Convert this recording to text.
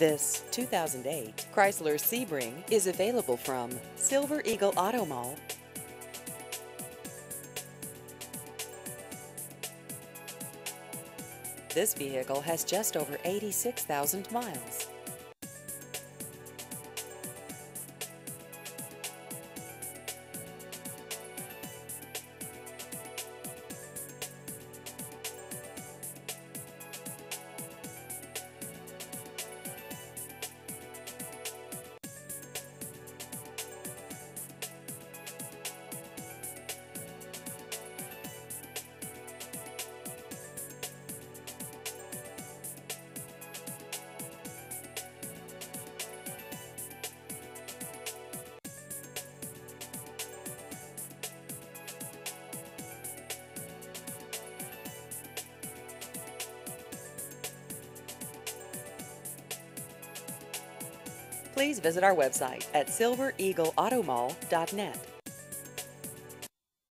This 2008 Chrysler Sebring is available from Silver Eagle Auto Mall. This vehicle has just over 86,000 miles. Please visit our website at silvereagleautomall.net.